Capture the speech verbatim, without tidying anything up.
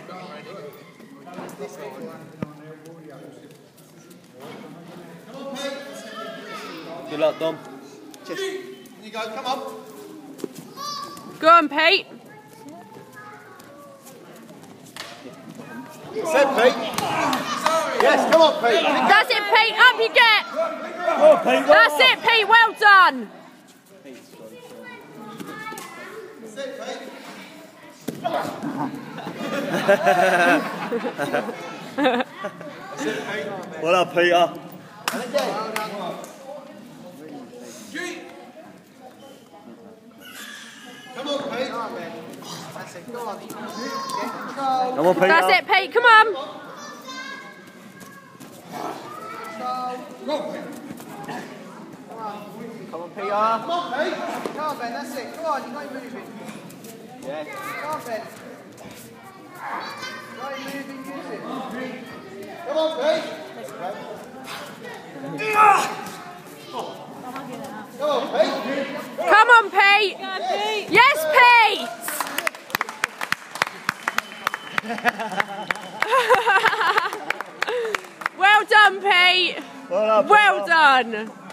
Good luck, Dom. Cheers. Here you go, come on. Go on, Pete. Set, Pete. Yes, come on, Pete. That's it, Pete. Up you get. Go on, Pete. That's it, Pete. Well done. Set, Pete. Well done, Peter. And again. Come on, Pete. That's it. Go on. Get control. Come on, Peter. That's it, Pete. Come on. Come on, Peter. Come on, Pete. Come on, Ben. That's it. Go on. You're not moving. Yeah. Come on, Ben. Not moving. Use it. Come on, Pete. Come on, Pete. Come on, Pete. Yes, Pete. Well done, Pete. Well done, Peter. Well done.